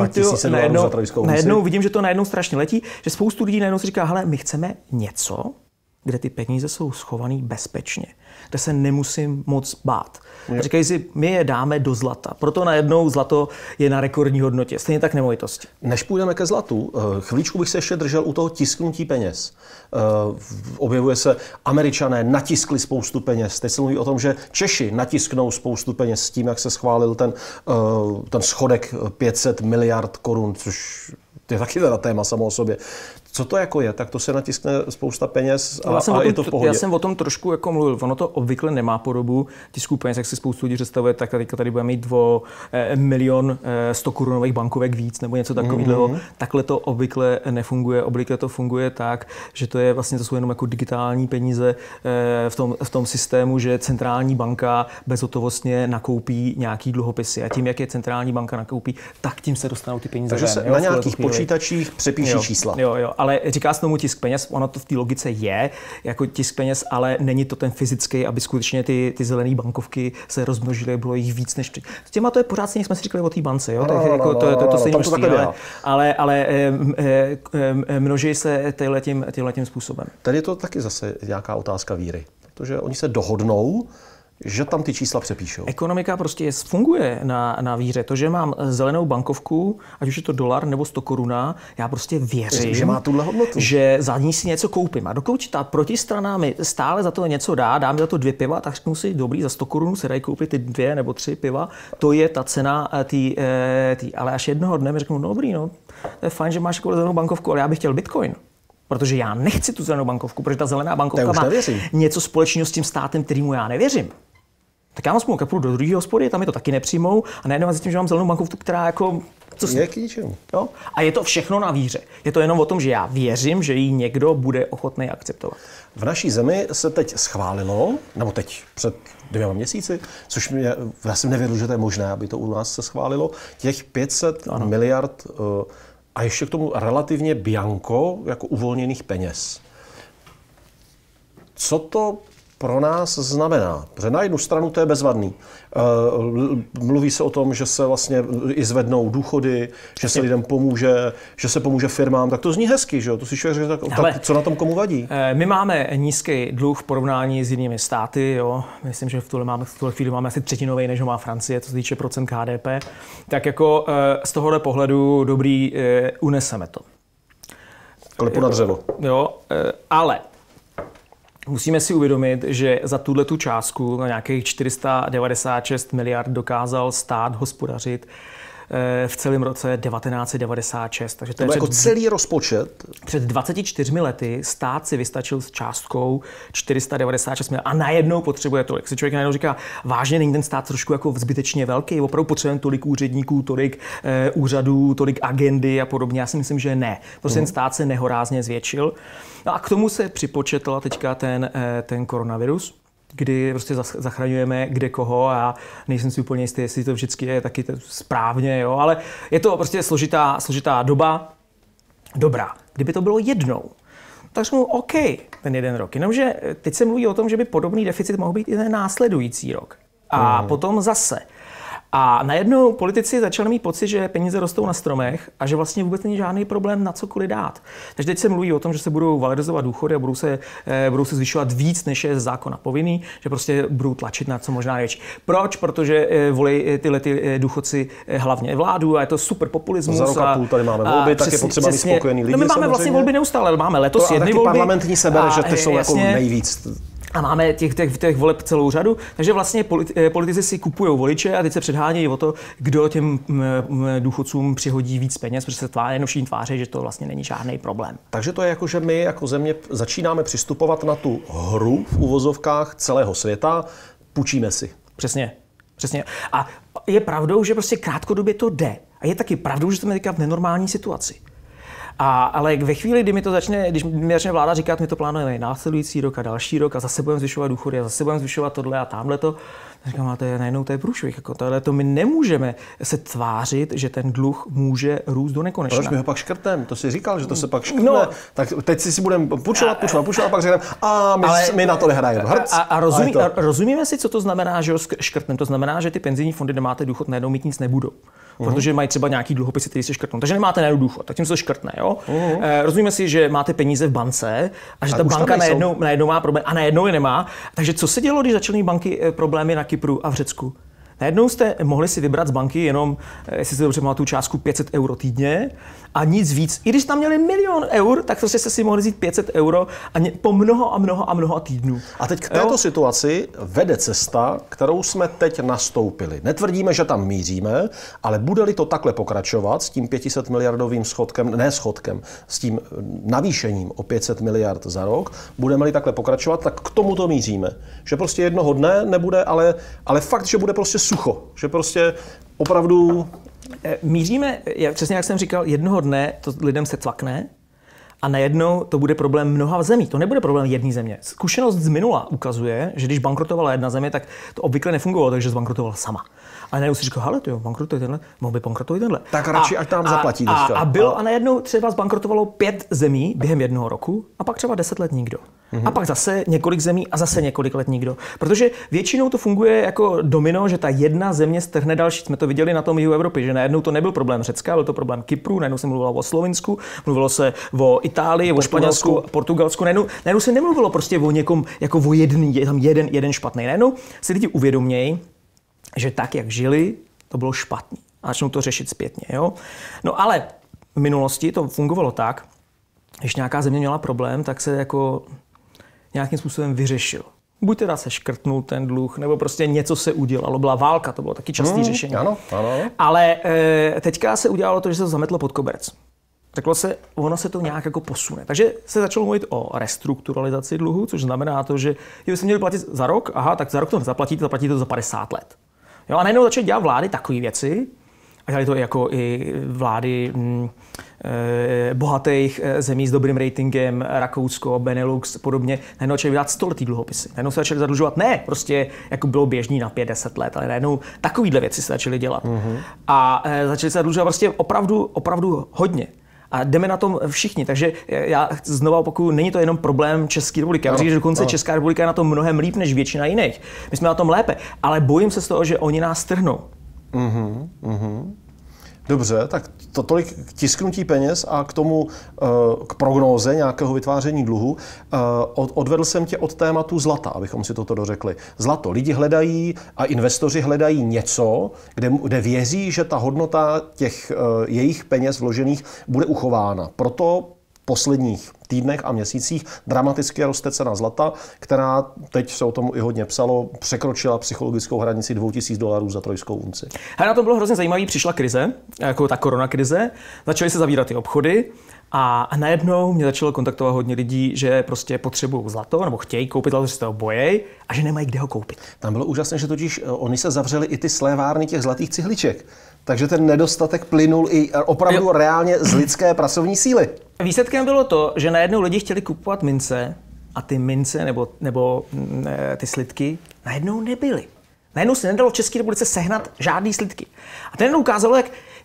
vidím, že to najednou strašně letí, že spoustu lidí najednou si říká, hele, my chceme něco, kde ty peníze jsou schované bezpečně, kde se nemusím moc bát. A říkají si, my je dáme do zlata. Proto najednou zlato je na rekordní hodnotě. Stejně tak nemovitosti. Než půjdeme ke zlatu, chvíličku bych se ještě držel u toho tisknutí peněz. Objevuje se, Američané natiskli spoustu peněz. Teď se mluví o tom, že Češi natisknou spoustu peněz s tím, jak se schválil ten schodek 500 miliard korun, což je taky teda téma samo o sobě. Co to jako je? Tak to se natiskne spousta peněz a je to v pohodě. Já jsem o tom trošku jako mluvil. Ono to obvykle nemá podobu tisku peněz, jak si spoustu lidí představuje, tak teďka tady budeme mít 1 100 korunových bankovek víc nebo něco takového. Takhle to obvykle nefunguje. Obvykle to funguje tak, že to jsou jenom jako digitální peníze v tom systému, že centrální banka bezhotovostně nakoupí nějaký dluhopisy. A tím, jak je centrální banka nakoupí, tak tím se dostanou ty peníze. Takže se na nějakých počítačích přepíší čísla. Jo. Ale říká se tomu tisk peněz, ono to v té logice je jako tisk peněz, ale není to ten fyzický, aby skutečně ty zelené bankovky se rozmnožily, bylo jich víc než před. S těma to je pořád stejně, jsme si říkali o té bance, jo? To stejně množství, ale množí se tímhletím způsobem. Tady je to taky zase nějaká otázka víry, protože oni se dohodnou, že tam ty čísla přepíšou. Ekonomika prostě funguje na víře. To, že mám zelenou bankovku, ať už je to dolar nebo 100 koruna, já prostě věřím, že má tuhle hodnotu. Že za ní si něco koupím. A dokud ta protistrana mi stále za to něco dá mi za to 2 piva, tak řeknu si, dobrý, za 100 korun se dají koupit ty 2 nebo 3 piva. To je ta cena ale až jednoho dne mi řeknu, dobrý, no, to je fajn, že máš jako zelenou bankovku, ale já bych chtěl Bitcoin. Protože já nechci tu zelenou bankovku, protože ta zelená bankovka má něco společného s tím státem, kterému já nevěřím. Tak já mám smlouvu, půjdu do druhé hospody, tam mi to taky nepřijmou a najednou zjistím, že mám zelenou bankovku, která jako... Je k ničemu. Jo? A je to všechno na víře. Je to jenom o tom, že já věřím, že ji někdo bude ochotný akceptovat. V naší zemi se teď schválilo, nebo teď před 2 měsíci, což já jsem nevěděl, že to je možné, aby to u nás se schválilo, těch 500 miliard a ještě k tomu relativně bianko jako uvolněných peněz. Co to pro nás znamená? Protože na jednu stranu to je bezvadný. Mluví se o tom, že se vlastně i zvednou důchody, že se lidem pomůže, že se pomůže firmám. Tak to zní hezky, že jo? To si člověk říká, tak co na tom komu vadí? My máme nízký dluh v porovnání s jinými státy. Jo? Myslím, že v tuhle chvíli máme asi třetinový, než ho má Francie, co se týče procent HDP. Tak jako z tohohle pohledu dobrý, uneseme to. Klepu na dřevo. Jo, ale musíme si uvědomit, že za tuhletu částku na nějakých 496 miliard dokázal stát hospodařit v celém roce 1996. Takže to je jako celý rozpočet. Před 24 lety stát si vystačil s částkou 496 miliard a najednou potřebuje tolik. Si člověk najednou říká, vážně není ten stát trošku jako zbytečně velký, opravdu potřebujeme tolik úředníků, tolik úřadů, tolik agendy a podobně. Já si myslím, že ne. Prostě ten stát se nehorázně zvětšil. No a k tomu se připočetla teďka ten koronavirus, kdy prostě zachraňujeme kde koho a já nejsem si úplně jistý, jestli to vždycky je taky správně, jo, ale je to prostě složitá doba. Dobrá, kdyby to bylo jednou, tak řeknu OK, ten 1 rok. Jenomže teď se mluví o tom, že by podobný deficit mohl být i ten následující rok. A potom zase. A najednou politici začali mít pocit, že peníze rostou na stromech a že vlastně vůbec není žádný problém na cokoliv dát. Takže teď se mluví o tom, že se budou valorizovat důchody a budou se zvyšovat víc, než je z zákona povinný, že prostě budou tlačit na co možná větší. Proč? Protože volí tyhle důchodci hlavně vládu a je to super populismus. Za rok a půl tady máme volby, tak je potřeba mít spokojený lidi. No my máme vlastně volby neustále, máme letos jedny volby. Parlamentní se bere, že ty jsou jako nejvíc. A máme těch voleb celou řadu, takže vlastně politici si kupují voliče a teď se předhánějí o to, kdo těm důchodcům přihodí víc peněz, protože se jenom všichni tváří, že to vlastně není žádný problém. Takže to je jako, že my jako země začínáme přistupovat na tu hru v uvozovkách celého světa, půjčíme si. Přesně. A je pravdou, že prostě krátkodobě to jde. A je taky pravdou, že jsme teďka v nenormální situaci. Ale ve chvíli, kdy když mi začne vláda říkat, my to plánujeme následující rok a další rok a zase budeme zvyšovat důchody a zase budeme zvyšovat tohle a tamhleto, říkám, ale najednou to je průšvih. Jako to my nemůžeme se tvářit, že ten dluh může růst do nekonečna. Proč my ho pak škrtneme? To jsi říkal, že to se pak škrtne. No, tak teď si budeme půjčovat, pak řekneme, my na to nehrajeme. Rozumíme si, co to znamená, že ho škrtneme? To znamená, že ty penzijní fondy, kde máte důchod, najednou mít nic nebudou. Protože mají třeba nějaký dluhopisy, který se škrtnou. Takže nemáte najednou důchod, tak tím se to škrtne. Jo? Rozumíme si, že máte peníze v bance a že ta banka najednou má problém a najednou je nemá. Takže co se dělo, když začaly banky problémy na Kypru a v Řecku? Najednou jste mohli si vybrat z banky jenom, jestli si dobře pamatuju, částku 500 € týdně a nic víc. I když tam měli 1 000 000 eur, tak prostě jste si mohli vzít 500 € po mnoho týdnů. A teď k této situaci vede cesta, kterou jsme teď nastoupili. Netvrdíme, že tam míříme, ale bude-li to takhle pokračovat s tím 500 miliardovým s tím navýšením o 500 miliard za rok, budeme-li takhle pokračovat, tak k tomu to míříme. Že prostě jednoho dne nebude, ale fakt, že bude prostě sucho. Že prostě opravdu... Míříme, přesně jak jsem říkal, jednoho dne to lidem se cvakne a najednou to bude problém mnoha zemí. To nebude problém jedné země. Zkušenost z minula ukazuje, že když bankrotovala jedna země, tak to obvykle nefungovalo, takže zbankrotovala sama. Ale najednou si říkal, hele, bankrotuje tenhle, mohl by bankrotovat tenhle. Tak radši, ať tam zaplatí. A najednou třeba zbankrotovalo 5 zemí během 1 roku a pak třeba 10 let nikdo. A pak zase několik zemí a zase několik let nikdo. Protože většinou to funguje jako domino, že ta jedna země strhne další. Jsme to viděli na tom jihu Evropy, že najednou to nebyl problém Řecka, byl to problém Kypru, najednou se mluvilo o Slovinsku, mluvilo se o Itálii, o Španělsku, Portugalsku. Najednou se nemluvilo prostě o někom jako o je tam jeden špatný. Najednou si lidi uvědomějí, že tak, jak žili, to bylo špatný. A začnou to řešit zpětně. Jo? No ale v minulosti to fungovalo tak, když nějaká země měla problém, tak se jako nějakým způsobem vyřešil. Buď teda se škrtnul ten dluh, nebo prostě něco se udělalo. Byla válka, to bylo taky časté řešení. Ano. Ale teďka se udělalo to, že se to zametlo pod koberec. Řeklo se, ono se to nějak jako posune. Takže se začalo mluvit o restrukturalizaci dluhu, což znamená to, že byste měli platit za rok, tak za rok to zaplatíte to za 50 let. Jo, a najednou začaly dělat vlády takové věci, a dělali to jako i vlády bohatých zemí s dobrým ratingem, Rakousko, Benelux, podobně, najednou začali vydat 100letý dluhopisy. Najednou se začali zadlužovat, ne prostě jako bylo běžný na 5-10 let, ale najednou takovýhle věci se začaly dělat. A začali se zadlužovat prostě opravdu hodně. A jdeme na tom všichni, takže já znovu opakuju, není to jenom problém České republiky. Já říkám, že dokonce Česká republika je na tom mnohem líp než většina jiných. My jsme na tom lépe, ale bojím se z toho, že oni nás trhnou. Dobře, tak to tolik k tisknutí peněz a k tomu, k prognóze nějakého vytváření dluhu. Odvedl jsem tě od tématu zlata, abychom si toto dořekli. Zlato. Lidi hledají a investoři hledají něco, kde věří, že ta hodnota těch jejich peněz vložených bude uchována. Proto v posledních týdnech a měsících dramaticky roste cena zlata, která, teď se o tom i hodně psalo, překročila psychologickou hranici $2000 za trojskou unci. A na to bylo hrozně zajímavé, přišla krize, jako ta koronakrize, začaly se zavírat ty obchody a najednou mě začalo kontaktovat hodně lidí, že prostě potřebují zlato nebo chtějí koupit zlato, že se toho bojejí a že nemají kde ho koupit. Tam bylo úžasné, že totiž oni se zavřeli i ty slévárny těch zlatých cihliček. Takže ten nedostatek plynul i opravdu reálně z lidské pracovní síly. Výsledkem bylo to, že najednou lidi chtěli kupovat mince a ty mince nebo ty slitky najednou nebyly. Najednou se nedalo v České republice sehnat žádný slitky. A to najednou ukázalo,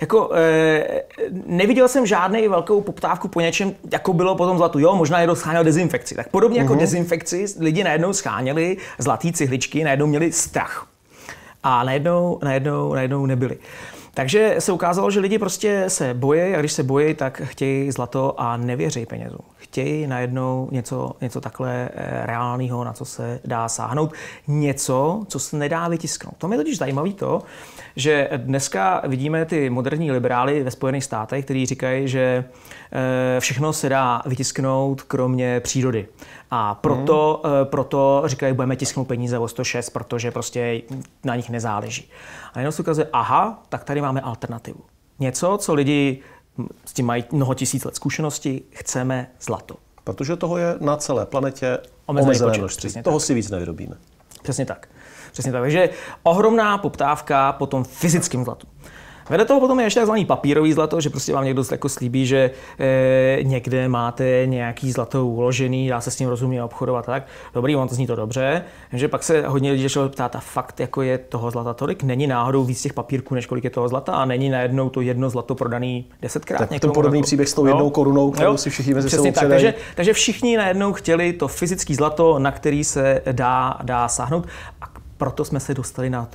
neviděl jsem žádnou velkou poptávku po něčem, jako bylo potom zlatu. Jo, možná někdo scháněl dezinfekci. Tak podobně jako dezinfekci lidi najednou scháněli zlatý cihličky, najednou měli strach. A najednou nebyly. Takže se ukázalo, že lidi prostě se bojí a když se bojí, tak chtějí zlato a nevěří penězům. Chtějí najednou něco takhle reálného, na co se dá sáhnout. Něco, co se nedá vytisknout. To je totiž zajímavé to, že dneska vidíme ty moderní liberály ve Spojených státech, kteří říkají, že všechno se dá vytisknout, kromě přírody. A proto říkají, budeme tisknout peníze o 106, protože prostě na nich nezáleží. A jenom se ukazuje, aha, tak tady máme alternativu. Něco, co lidi s tím mají mnoho tisíc let zkušenosti, chceme zlato. Protože toho je na celé planetě omezené množství. Toho si víc nevyrobíme. Přesně tak. Takže ohromná poptávka po tom fyzickém zlatu. Vedle toho potom je ještě takzvaný papírový zlato, že prostě vám někdo jako slíbí, že někde máte nějaký zlato uložený, dá se s ním rozumně obchodovat a tak. Dobrý, on to zní to dobře, že pak se hodně lidí začalo ptát, a fakt jako je toho zlata tolik, není náhodou víc těch papírků, než kolik je toho zlata a není najednou to jedno zlato prodaný 10krát. Tak to podobný příběh s tou jednou korunou, kterou si všichni mezi sebou předají. Takže všichni najednou chtěli to fyzické zlato, na který se dá sáhnout. Proto jsme se dostali na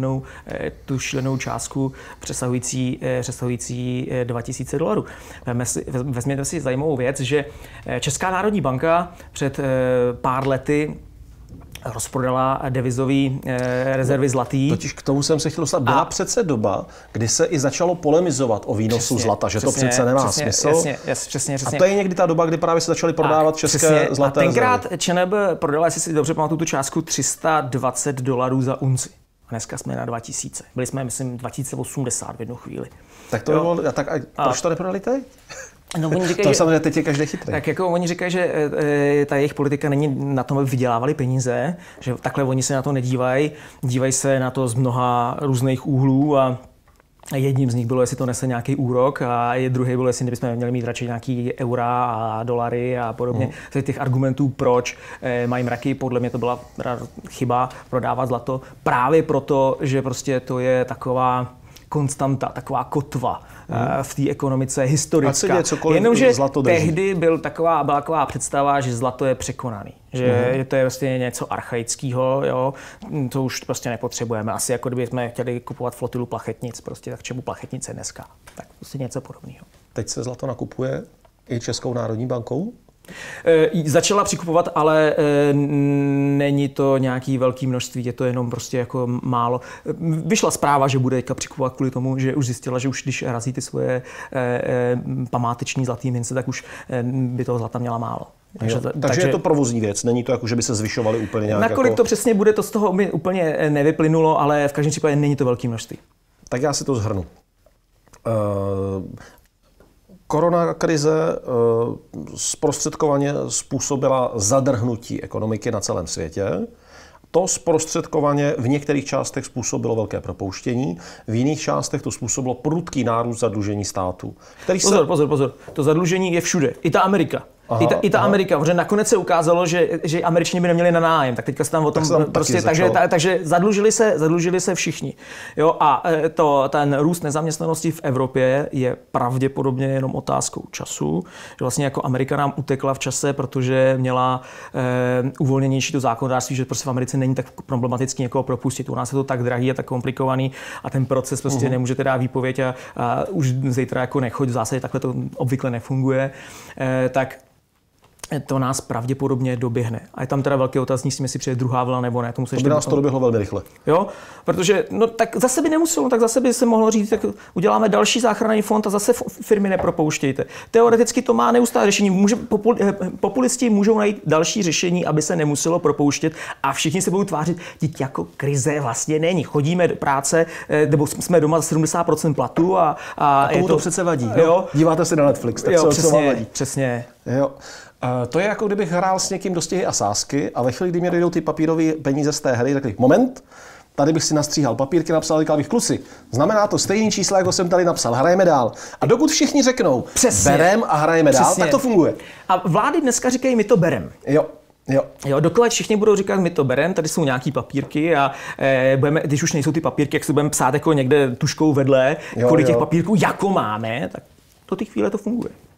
tu šílenou částku přesahující $2000. Vezměte si zajímavou věc, že Česká národní banka před pár lety rozprodala devizový rezervy zlatý. Totiž k tomu jsem se chtěl dostat. Byla přece doba, kdy se i začalo polemizovat o výnosu zlata, že to přece nemá smysl. Přesně. A to je někdy ta doba, kdy právě se začaly prodávat české zlaté rezervy. A tenkrát ČNB prodala, jestli si dobře pamatuju, tu částku $320 za unci. A dneska jsme na 2000. Byli jsme, myslím, 2080 v jednu chvíli. Tak to bylo, proč to neprodali teď? No, oni říkají, to samozřejmě teď je každý chytrý. Tak jako oni říkají, že ta jejich politika není na tom, aby vydělávali peníze, že takhle oni se na to nedívají, dívají se na to z mnoha různých úhlů a jedním z nich bylo, jestli to nese nějaký úrok a druhý bylo, jestli bychom měli mít radši nějaký eura a dolary a podobně. Z těch argumentů, proč mají mraky, podle mě to byla chyba prodávat zlato, právě proto, že prostě to je taková konstanta, taková kotva v té ekonomice historická. Jenomže tehdy byla taková představa, že zlato je překonaný. Že to je prostě něco archaického, jo, to už prostě nepotřebujeme. Asi jako kdybychom chtěli kupovat flotilu plachetnic, prostě tak čemu plachetnice dneska. Tak prostě něco podobného. Teď se zlato nakupuje i Českou národní bankou? Začala přikupovat, ale není to nějaký velký množství, je to jenom prostě jako málo. Vyšla zpráva, že bude teďka přikupovat kvůli tomu, že už zjistila, že už když razí ty svoje památeční zlatý mince, tak už by toho zlata měla málo. Takže je to provozní věc, není to jako, že by se zvyšovaly úplně nějak. Nakolik to přesně bude, to z toho mi úplně nevyplynulo, ale v každém případě není to velký množství. Tak já si to shrnu. Koronakrize zprostředkovaně způsobila zadrhnutí ekonomiky na celém světě. To zprostředkovaně v některých částech způsobilo velké propouštění, v jiných částech to způsobilo prudký nárůst zadlužení státu. Pozor. To zadlužení je všude. I ta Amerika. Amerika, protože nakonec se ukázalo, že Američani by neměli na nájem, tak teďka se tam o tom prostě, takže zadlužili se všichni. Jo, a ten růst nezaměstnanosti v Evropě je pravděpodobně jenom otázkou času, že vlastně jako Amerika nám utekla v čase, protože měla uvolněnější to zákonodárství, že prostě v Americe není tak problematický někoho propustit. U nás je to tak drahý a tak komplikovaný a ten proces prostě nemůžete dát výpověď a už zítra jako nechoď, v zásadě takhle to obvykle nefunguje, tak to nás pravděpodobně doběhne. A je tam teda velký otazník, jestli přijde druhá vlna nebo ne. To by nás to doběhlo velmi rychle. Jo, protože tak zase by nemuselo, tak zase by se mohlo říct, tak uděláme další záchranný fond a zase firmy nepropouštějte. Teoreticky to má neustále řešení. Populisti můžou najít další řešení, aby se nemuselo propouštět a všichni se budou tvářit, teď jako krize vlastně není. Chodíme do práce, nebo jsme doma za 70% platu a tomu to přece vadí. Jo? Díváte se na Netflix, tak co vám vadí. Přesně. Jo. To je jako kdybych hrál s někým do Stihy a sásky a ve chvíli, kdy mě dojdou ty papírové peníze z té hry, takový moment, tady bych si nastříhal papírky, napsal, říkal bych, kluci, znamená to stejný čísla, jako jsem tady napsal, hrajeme dál. A dokud všichni řeknou, berem a hrajeme dál, tak to funguje. A vlády dneska říkají, my to berem. Jo, dokud všichni budou říkat, my to berem, tady jsou nějaký papírky a když už nejsou ty papírky, jak si budeme psát jako někde tuškou vedle, kolik těch papírků jako máme, tak do té chvíle to funguje.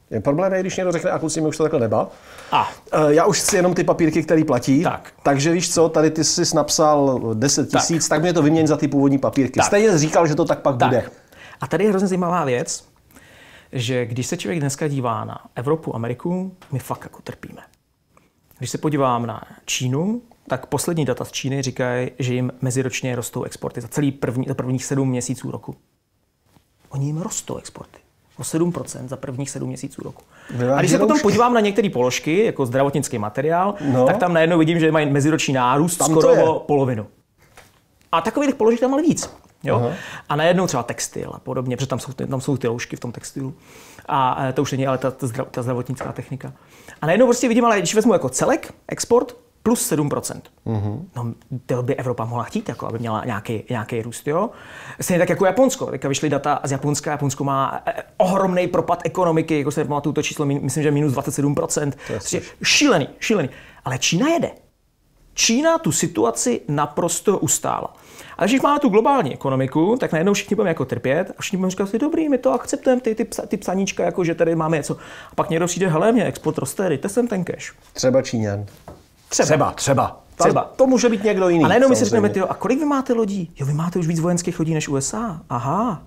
Problém je, když někdo řekne, a kluci, mi už to takhle neba. Já už chci jenom ty papírky, které platí. Takže víš co, tady ty jsi napsal 10 000, tak mě to vyměň za ty původní papírky. Stejně říkal, že to tak pak bude. A tady je hrozně zajímavá věc, že když se člověk dneska dívá na Evropu, Ameriku, my fakt jako trpíme. Když se podívám na Čínu, tak poslední data z Číny říkají, že jim meziročně rostou exporty za prvních 7 měsíců roku. Oni jim rostou exporty. O 7% za prvních 7 měsíců roku. A když se potom podívám na některé položky, jako zdravotnický materiál, tak tam najednou vidím, že mají meziroční nárůst tam skoro o polovinu. A takových položek tam ale víc. Jo? A najednou třeba textil a podobně, protože tam jsou ty roušky v tom textilu. A to už není ale ta zdravotnická technika. A najednou prostě vidím, ale když vezmu jako celek export, plus 7%. No, to by Evropa mohla chtít, jako, aby měla nějaký růst. Jo? Stejně tak jako Japonsko. Teďka vyšly data z Japonska. Japonsko má ohromný propad ekonomiky, jako se nepamatuju to číslo, myslím, že minus 27%. Šílený. Ale Čína jede. Čína tu situaci naprosto ustála. Ale když máme tu globální ekonomiku, tak najednou všichni budeme jako trpět a všichni budeme říkat si, dobrý, my to akceptujeme, ty psaníčka, jako, že tady máme něco. A pak někdo přijde, hele, mě export roste, dejte sem ten cash. Třeba Číňan. Třeba. To může být někdo jiný. A najednou my si řekneme, a kolik vy máte lodí? Jo, vy máte už víc vojenských lodí než USA. Aha.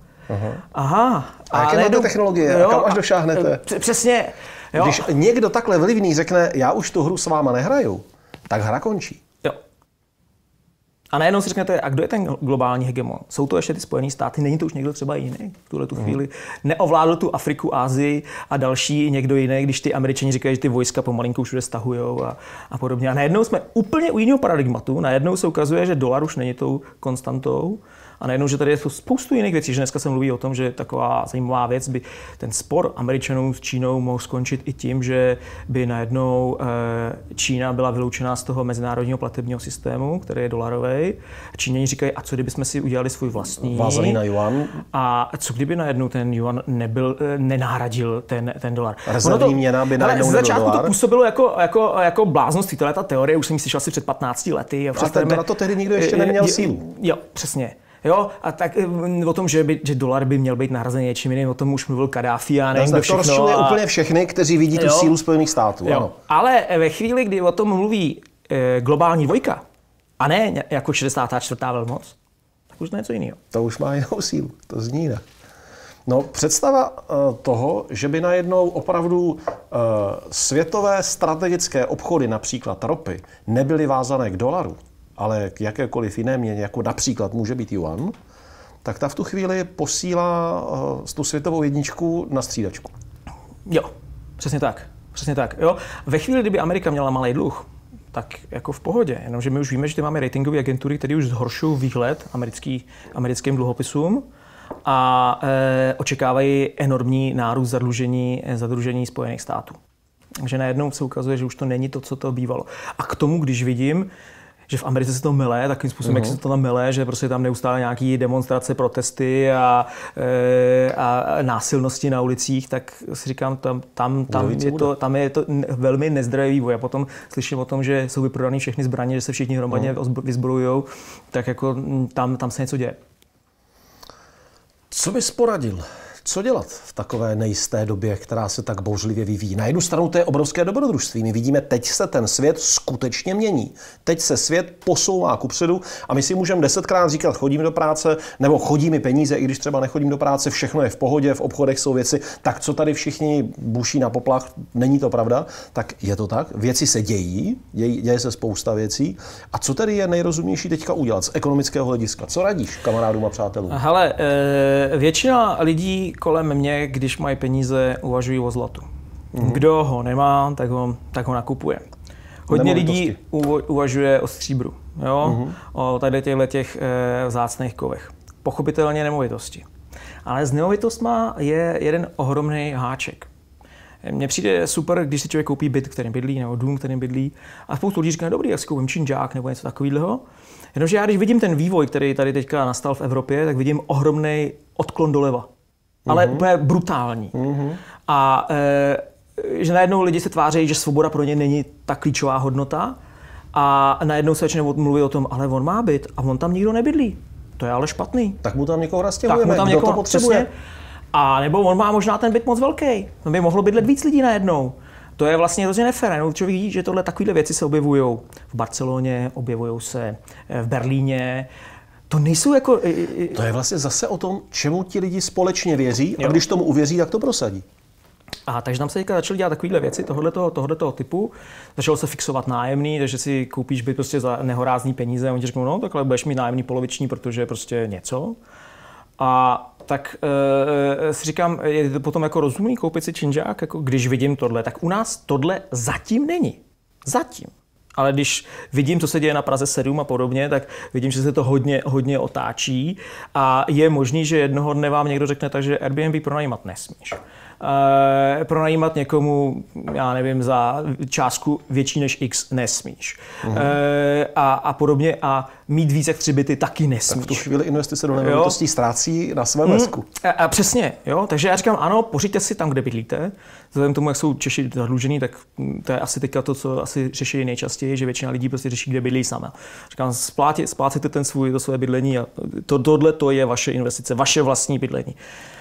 A jaké máte technologie? A kam až došáhnete? Přesně. Jo. Když někdo takhle vlivný řekne, já už tu hru s váma nehraju, tak hra končí. Jo. A najednou si řeknete, a kdo je ten globální hegemon? Jsou to ještě ty Spojené státy? Není to už někdo třeba jiný v tuhletu chvíli? Neovládl tu Afriku, Asii a další někdo jiný, když ty Američani říkají, že ty vojska pomalinku všude stahujou a podobně. A najednou jsme úplně u jiného paradigmatu. Najednou se ukazuje, že dolar už není tou konstantou. A najednou, že tady je spoustu jiných věcí, že dneska se mluví o tom, že taková zajímavá věc by ten spor Američanů s Čínou mohl skončit i tím, že by najednou Čína byla vyloučená z toho mezinárodního platebního systému, který je dolarový. Číňani říkají, a co kdybychom si udělali svůj vlastní? Vázaný na yuan. A co kdyby najednou ten yuan nenahradil ten dolar? Rezervní měna by najednou nebyl začátku dolar. To působilo jako bláznost. Ta teorie už jsem ji slyšel asi před 15 lety. A na to tehdy nikdo ještě neměl sílu. Jo, přesně. Jo, a tak o tom, že dolar by měl být nahrazený něčím jiným, o tom už mluvil Kaddáfi a nevím, kdo všechno. To rozčiluje úplně všechny, kteří vidí tu sílu Spojených států. Ano. Ale ve chvíli, kdy o tom mluví globální dvojka, a ne jako 64. velmoc, tak už to něco jiného. To už má jinou sílu, to zní jinak. No, představa toho, že by najednou opravdu světové strategické obchody, například ropy, nebyly vázané k dolaru, ale k jakékoliv jiné měně, jako například může být yuan, tak ta v tu chvíli posílá tu světovou jedničku na střídačku. Jo, přesně tak. Jo. Ve chvíli, kdyby Amerika měla malý dluh, tak jako v pohodě, jenomže my už víme, že máme ratingové agentury, které už zhoršují výhled americkým dluhopisům a očekávají enormní nárůst zadlužení Spojených států. Takže najednou se ukazuje, že už to není to, co to bývalo. A k tomu, když vidím, že v Americe se to mele, takovým způsobem, jak se to tam mele, že prostě tam neustále nějaký demonstrace, protesty a násilnosti na ulicích, tak si říkám, tam je to velmi nezdravý vývoj. A potom slyším o tom, že jsou vyprodané všechny zbraně, že se všichni hromadně vyzbrojujou, tak jako tam se něco děje. Co bys poradil? Co dělat v takové nejisté době, která se tak bouřlivě vyvíjí? Na jednu stranu to je obrovské dobrodružství. My vidíme, teď se ten svět skutečně mění. Teď se svět posouvá kupředu a my si můžeme 10krát říkat, chodím do práce, nebo chodí mi peníze, i když třeba nechodím do práce, všechno je v pohodě, v obchodech jsou věci. Tak co tady všichni buší na poplach, není to pravda? Tak je to tak? Věci se děje se spousta věcí. A co tedy je nejrozumnější teďka udělat z ekonomického hlediska? Co radíš kamarádům a přátelům? Hele, většina lidí kolem mě, když mají peníze, uvažují o zlatu. Kdo ho nemá, tak ho nakupuje. Hodně lidí uvažuje o stříbru, jo? O tady těch vzácných kovech. Pochopitelně nemovitosti. Ale s nemovitostma je jeden ohromný háček. Mně přijde super, když si člověk koupí byt, kterým bydlí, nebo dům, kterým bydlí, a spoustu lidí říká, dobrý, jak si koupím činžák nebo něco takového. Jenomže já, když vidím ten vývoj, který tady teďka nastal v Evropě, tak vidím ohromný odklon doleva. Ale úplně brutální. A že najednou lidi se tváří, že svoboda pro ně není ta klíčová hodnota a najednou se začne mluvit o tom, ale on má byt a on tam nikdo nebydlí. To je ale špatný. Tak mu tam někoho nastěhujeme, kdo to potřebuje. Přesně. A nebo on má možná ten byt moc velký. Tam by mohlo bydlet víc lidí najednou. To je vlastně hrozně nefér. No, člověk vidí, že takovéhle věci se objevují v Barceloně, objevují se v Berlíně. To nejsou jako... To je vlastně zase o tom, čemu ti lidi společně věří a když tomu uvěří, tak to prosadí. A takže tam se teďka začaly dělat takovéhle věci tohoto typu. Začalo se fixovat nájemný, takže si koupíš byt prostě za nehorázný peníze a oni ti řeknou, no takhle budeš mít nájemný poloviční, protože prostě něco. A tak si říkám, je to potom jako rozumný koupit si činžák, jako když vidím tohle, tak u nás tohle zatím není. Zatím. Ale když vidím, co se děje na Praze 7 a podobně, tak vidím, že se to hodně otáčí a je možný, že jednoho dne vám někdo řekne, takže Airbnb pronajímat nesmíš. Pronajímat někomu, já nevím, za částku větší než X nesmíš. A podobně a mít víc jak 3 byty taky nesmíš. Tak v tu chvíli investice do nemovitostí ztrácí na svém lesku. A přesně, jo. Takže já říkám, ano, pořiďte si tam, kde bydlíte. Vzhledem k tomu, jak jsou Češi zadlužení, tak to je asi teďka to, co asi řeší nejčastěji, že většina lidí prostě řeší, kde bydlí sama. Říkám, splácíte to své bydlení a tohle to je vaše investice, vaše vlastní bydlení.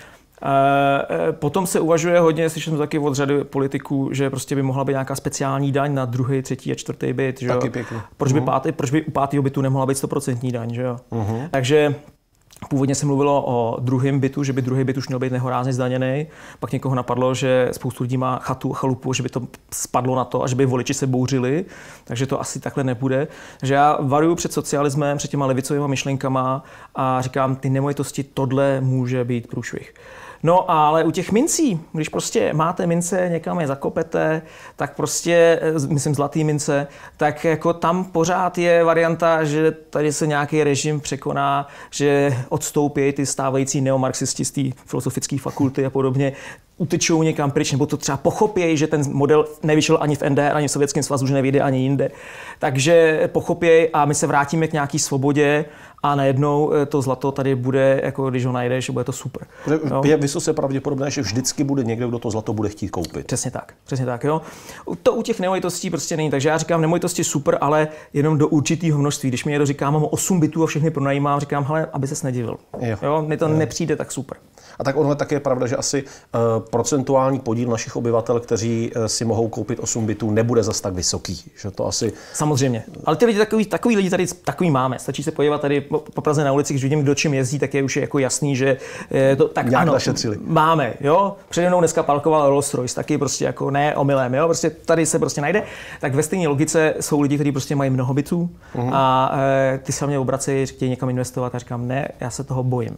Potom se uvažuje hodně, slyšel jsem taky od řady politiků, že prostě by mohla být nějaká speciální daň na druhý, třetí a čtvrtý byt. Že taky jo? pěkně. Proč by u pátého bytu nemohla být 100% daň, že jo? Takže původně se mluvilo o druhém bytu, že by druhý byt už měl být nehorázně zdaněný. Pak někoho napadlo, že spoustu lidí má chatu, chalupu, že by to spadlo na to a že by voliči se bouřili, takže to asi takhle nebude. Takže já varuju před socialismem, před těma levicovými myšlenkama a říkám, ty nemovitosti, tohle může být průšvih. No ale u těch mincí, když prostě máte mince, někam je zakopete, tak prostě, myslím zlatý mince, tak jako tam pořád je varianta, že tady se nějaký režim překoná, že odstoupí ty stávající neomarxisti z té filozofické fakulty a podobně, utečou někam pryč, nebo to třeba pochopějí, že ten model nevyšel ani v NDR, ani v Sovětském svazu, že nevyjde ani jinde. Takže pochopějí a my se vrátíme k nějaký svobodě a najednou to zlato tady bude, jako když ho najdeš, bude to super. Je vysoce pravděpodobné, že vždycky bude někdo, kdo to zlato bude chtít koupit. Přesně tak, jo. To u těch nemovitostí prostě není, takže já říkám, nemovitosti super, ale jenom do určitého množství. Když mi někdo říká, mám 8 bytů a všechny pronajímám, říkám, hele, aby ses nedivil. Jo, mně to nepřijde tak super. A tak ono také je pravda, že asi procentuální podíl našich obyvatel, kteří si mohou koupit 8 bytů, nebude zas tak vysoký. Že to asi... Samozřejmě. Ale ty lidi, takový lidi tady takový máme. Stačí se podívat tady po Praze na ulici, když vidím, kdo čím jezdí, tak je už jako jasný, že to tak nějak ano, našetřili. Máme, jo. Přede mnou dneska parkoval Rolls Royce, taky prostě jako ne omylem, jo. Prostě tady se prostě najde. Tak ve stejné logice jsou lidi, kteří prostě mají mnoho bytů a ty se mě obracejí, chtějí někam investovat a říkám, ne, já se toho bojím.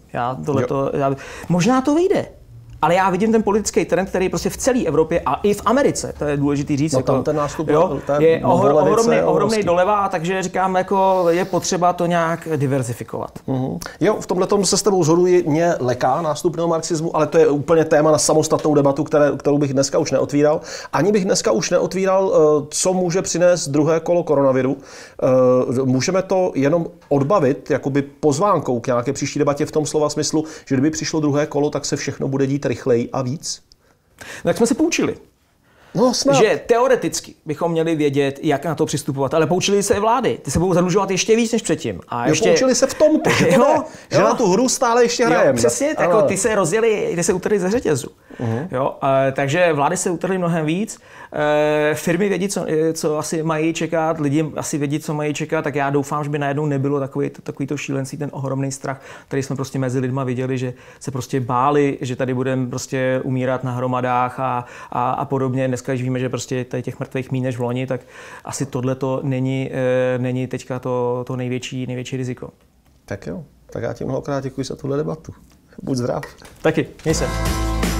Možná to vyjde. Ale já vidím ten politický trend, který prostě v celé Evropě a i v Americe, to je důležitý říct, no, jako, tam ten nástup je ohromný doleva, takže říkám, jako je potřeba to nějak diverzifikovat. Jo, v tomhletom se s tebou shoduji, mě leká nástup neomarxismu, ale to je úplně téma na samostatnou debatu, kterou bych dneska už neotvíral. Ani bych dneska už neotvíral, co může přinést druhé kolo koronaviru. Můžeme to jenom odbavit jakoby pozvánkou k nějaké příští debatě v tom slova smyslu, že kdyby přišlo druhé kolo, tak se všechno bude dít rychleji a víc? Tak jsme se poučili. No, snad. Že teoreticky bychom měli vědět, jak na to přistupovat, ale poučili se i vlády. Ty se budou zadlužovat ještě víc než předtím. A ještě... Poučili se v tomto, že na tu hru stále ještě hrajeme. Přesně, tak ty se rozjeli, ty se utrhli ze řetězu. Jo, takže vlády se utrhly mnohem víc. Firmy vědí, co asi mají čekat, lidi asi vědí, co mají čekat, tak já doufám, že by najednou nebylo takový to šílenství, ten ohromný strach, který jsme prostě mezi lidma viděli, že se prostě báli, že tady budeme prostě umírat na hromadách a podobně. Dneska, když víme, že prostě tady těch mrtvých míň než v loni, tak asi tohle to není teďka to největší riziko. Tak jo, tak já ti mnohokrát děkuji za tuhle debatu. Buď zdrav. Taky, měj se.